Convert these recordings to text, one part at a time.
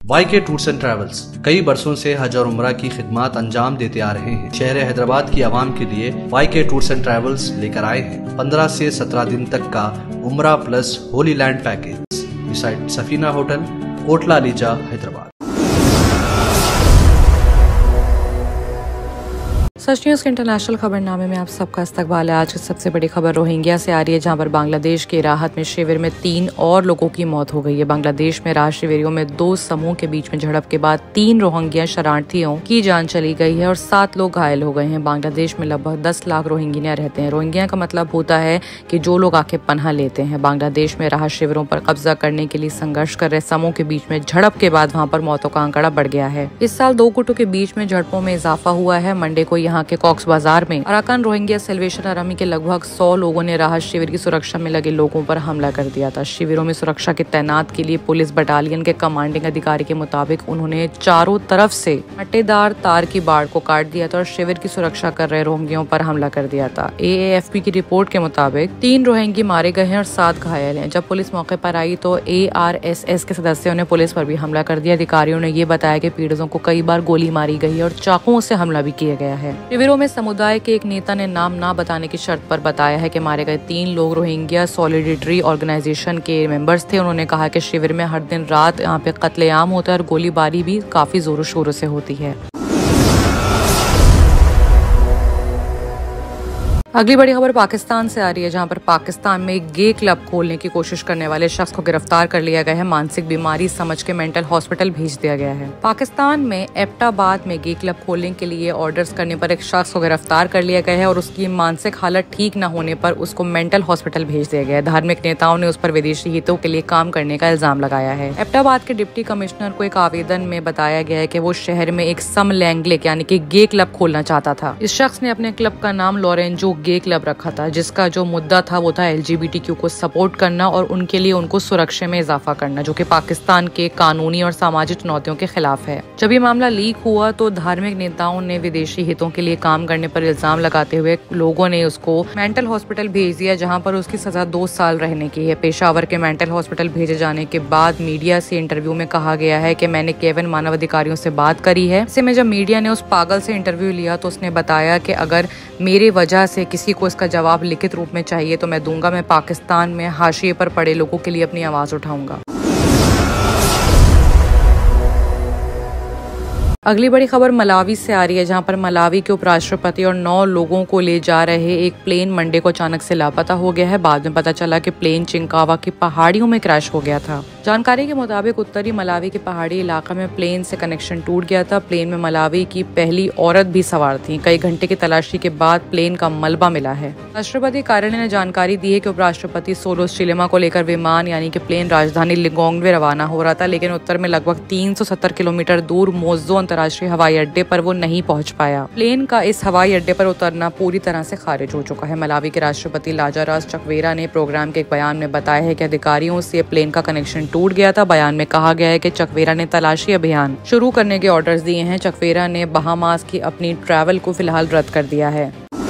YK tours and travels कई बरसों से हज और उम्रा की खिदमत अंजाम देते आ रहे हैं। शहर हैदराबाद की आवाम के लिए YK टूर्स एंड ट्रैवल्स लेकर आए हैं 15 से 17 दिन तक का उम्रा plus holy land package beside Safina hotel, Kotla Alijah, Hyderabad. Sach news के इंटरनेशनल खबरनामे में आप सबका इस्तकबाल है। आज की सबसे बड़ी खबर रोहिंग्या से आ रही है, जहां पर बांग्लादेश के राहत में शिविर में 3 और लोगों की मौत हो गई है। बांग्लादेश में राहत शिविरों में 2 समूह के बीच में झड़प के बाद 3 रोहिंग्या शरणार्थियों की जान चली गई है और 7 लोग घायल हो गए हैं। बांग्लादेश में लगभग 10 लाख रोहिंग्या रहते हैं। रोहिंग्या का मतलब होता है कि जो लोग आके पनाह लेते हैं। बांग्लादेश में राहत शिविरों पर कब्जा करने के लिए संघर्ष कर रहे समूह के बीच में झड़प के बाद वहाँ पर मौतों का आंकड़ा बढ़ गया है। इस साल 2 गुटों के बीच में झड़पों में इजाफा हुआ है। मंडे को यहाँ के कॉक्स बाजार में अराकान रोहिंग्या सेल्वेशन आर्मी के लगभग 100 लोगों ने राहत शिविर की सुरक्षा में लगे लोगों पर हमला कर दिया था। शिविरों में सुरक्षा के तैनात के लिए पुलिस बटालियन के कमांडिंग अधिकारी के मुताबिक उन्होंने चारों तरफ से अट्टेदार तार की बाड़ को काट दिया था और शिविर की सुरक्षा कर रहे रोहिंग्यों पर हमला कर दिया था। AAFP की रिपोर्ट के मुताबिक 3 रोहिंगी मारे गए हैं और 7 घायल हैं। जब पुलिस मौके पर आई तो ARSS के सदस्यों ने पुलिस पर भी हमला कर दिया। अधिकारियों ने ये बताया कि पीड़ितों को कई बार गोली मारी गई है और चाकुओं से हमला भी किया गया है। शिविरों में समुदाय के एक नेता ने नाम ना बताने की शर्त पर बताया है कि मारे गए 3 लोग रोहिंग्या सॉलिडेरिटी ऑर्गेनाइजेशन के मेंबर्स थे। उन्होंने कहा कि शिविर में हर दिन रात यहाँ पे कत्लेआम होता है और गोलीबारी भी काफी जोरों शोरों से होती है। अगली बड़ी खबर पाकिस्तान से आ रही है, जहां पर पाकिस्तान में एक गे क्लब खोलने की कोशिश करने वाले शख्स को गिरफ्तार कर लिया गया है। मानसिक बीमारी समझ के मेंटल हॉस्पिटल भेज दिया गया है। पाकिस्तान में एबटाबाद में गे क्लब खोलने के लिए ऑर्डर्स करने पर एक शख्स को गिरफ्तार कर लिया गया है और उसकी मानसिक हालत ठीक न होने पर उसको मेंटल हॉस्पिटल भेज दिया गया है। धार्मिक नेताओं ने उस पर विदेशी हितों के लिए काम करने का इल्जाम लगाया है। एबटाबाद के डिप्टी कमिश्नर को एक आवेदन में बताया गया है कि वो शहर में एक समलैंगिक यानी कि गे क्लब खोलना चाहता था। इस शख्स ने अपने क्लब का नाम लॉरेंजो गे क्लब रखा था, जिसका जो मुद्दा था वो था LGBTQ को सपोर्ट करना और उनके लिए उनको सुरक्षा में इजाफा करना, जो कि पाकिस्तान के कानूनी और सामाजिक चुनौतियों के खिलाफ है। जब ये मामला लीक हुआ तो धार्मिक नेताओं ने विदेशी हितों के लिए काम करने पर इल्जाम लगाते हुए लोगों ने उसको मेंटल हॉस्पिटल भेज दिया, जहां पर उसकी सजा 2 साल रहने की है। पेशावर के मेंटल हॉस्पिटल भेजे जाने के बाद मीडिया से इंटरव्यू में कहा गया है कि मैंने केवन मानवाधिकारियों से बात करी है। ऐसे में जब मीडिया ने उस पागल से इंटरव्यू लिया तो उसने बताया कि अगर मेरे वजह से किसी को इसका जवाब लिखित रूप में चाहिए तो मैं दूंगा। मैं पाकिस्तान में हाशिए पर पड़े लोगों के लिए अपनी आवाज उठाऊंगा। अगली बड़ी खबर मलावी से आ रही है, जहां पर मलावी के उपराष्ट्रपति और 9 लोगों को ले जा रहे एक प्लेन मंडे को अचानक से लापता हो गया है। बाद में पता चला कि प्लेन चिंकावा की पहाड़ियों में क्रैश हो गया था। जानकारी के मुताबिक उत्तरी मलावी के पहाड़ी इलाका में प्लेन से कनेक्शन टूट गया था। प्लेन में मलावी की पहली औरत भी सवार थी। कई घंटे की तलाशी के बाद प्लेन का मलबा मिला है। राष्ट्रपति कार्यालय ने जानकारी दी है कि उपराष्ट्रपति सोलोस चिलेमा को लेकर विमान यानी कि प्लेन राजधानी लिंगोंगवे रवाना हो रहा था, लेकिन उत्तर में लगभग 370 किलोमीटर दूर मोज़ो अंतर्राष्ट्रीय हवाई अड्डे पर वो नहीं पहुंच पाया। प्लेन का इस हवाई अड्डे पर उतरना पूरी तरह से खारिज हो चुका है। मलावी के राष्ट्रपति लाजारस चकवेरा ने प्रोग्राम के एक बयान में बताया है कि अधिकारियों से प्लेन का कनेक्शन टूट गया था। बयान में कहा गया है कि चकवेरा ने तलाशी अभियान शुरू करने के ऑर्डर्स दिए हैं। चकवेरा ने बहामास की अपनी ट्रैवल को फिलहाल रद्द कर दिया है।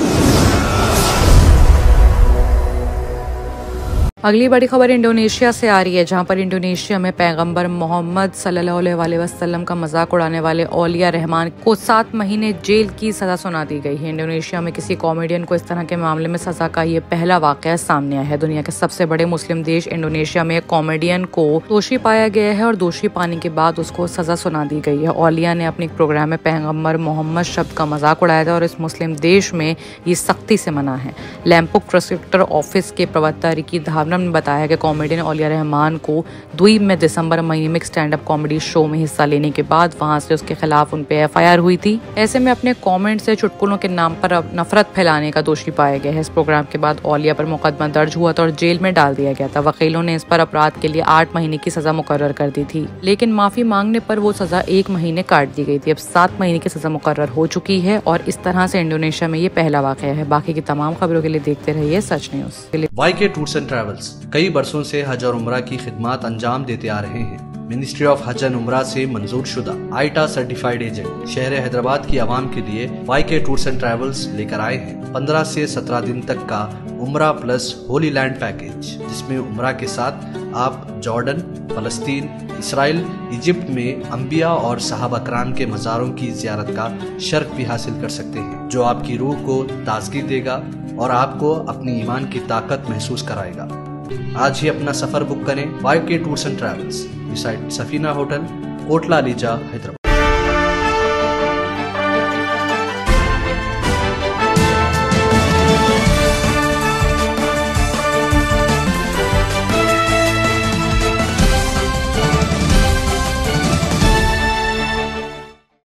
अगली बड़ी खबर इंडोनेशिया से आ रही है, जहां पर इंडोनेशिया में पैगंबर मोहम्मद सल्लल्लाहु अलैहि वसल्लम का मजाक उड़ाने वाले औलिया रहमान को 7 महीने जेल की सजा सुना दी गई है। इंडोनेशिया में किसी कॉमेडियन को इस तरह के मामले में सजा का ये पहला वाकया सामने आया है। दुनिया के सबसे बड़े मुस्लिम देश इंडोनेशिया में कॉमेडियन को दोषी पाया गया है और दोषी पाने के बाद उसको सजा सुना दी गई है। औलिया ने अपने प्रोग्राम में पैगंबर मोहम्मद शब्द का मजाक उड़ाया था और इस मुस्लिम देश में ये सख्ती से मना है। लैम्पुक प्रोसिक्यूटर ऑफिस के प्रवक्ता रिकी धावना ने बताया कि कॉमेडियन औलिया रहमान को द्वीप में दिसंबर महीने में स्टैंड अप कॉमेडी शो में हिस्सा लेने के बाद वहां से उसके खिलाफ उन पे FIR हुई थी। ऐसे में अपने कमेंट से चुटकुलों के नाम पर नफरत फैलाने का दोषी पाया गया है। इस प्रोग्राम के बाद औलिया पर मुकदमा दर्ज हुआ था और जेल में डाल दिया गया था। वकीलों ने इस पर अपराध के लिए 8 महीने की सजा मुकर्रर कर दी थी, लेकिन माफी मांगने पर वो सजा 1 महीने काट दी गई थी। अब 7 महीने की सजा मुकर्रर हो चुकी है और इस तरह से इंडोनेशिया में ये पहला वाकया है। बाकी की तमाम खबरों के लिए देखते रहिए Sach news. YK tours and travels कई बरसों से हज और उम्रा की खिदमत अंजाम देते आ रहे हैं। मिनिस्ट्री ऑफ हज एंड उम्रा से मंजूर शुदा आईटा सर्टिफाइड एजेंट शहर हैदराबाद की आवाम के लिए YK टूर्स एंड ट्रैवल्स लेकर आए हैं 15 से 17 दिन तक का उम्रा प्लस होली लैंड पैकेज, जिसमें उम्रा के साथ आप जॉर्डन, फलस्तीन, इसराइल, इजिप्ट में अंबिया और सहाबा कराम के मज़ारों की ज़ियारत का शर्फ भी हासिल कर सकते हैं, जो आपकी रूह को ताजगी देगा और आपको अपनी ईमान की ताकत महसूस कराएगा। आज ही अपना सफ़र बुक करें YK tours and travels, beside Safina hotel, Kotla Lija, Hyderabad.